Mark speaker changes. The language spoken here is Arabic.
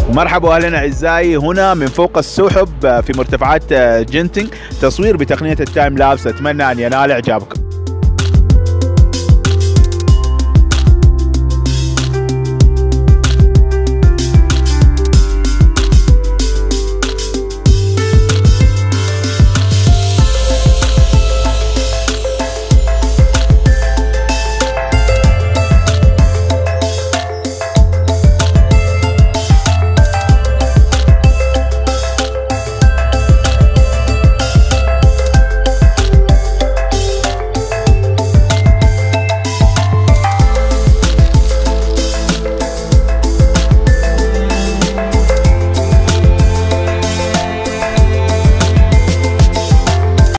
Speaker 1: مرحبا واهلا اعزائي، هنا من فوق السحب في مرتفعات جنتنج، تصوير بتقنيه التايم لابس، اتمنى ان ينال اعجابكم.